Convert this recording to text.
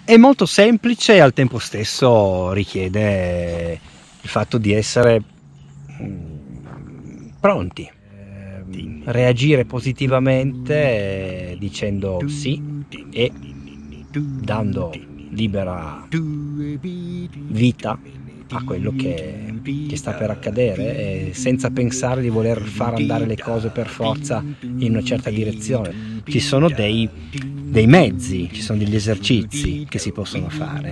È molto semplice e al tempo stesso richiede il fatto di essere pronti, reagire positivamente dicendo sì e dando libera vita a quello che sta per accadere, senza pensare di voler far andare le cose per forza in una certa direzione. Ci sono dei mezzi, ci sono degli esercizi che si possono fare.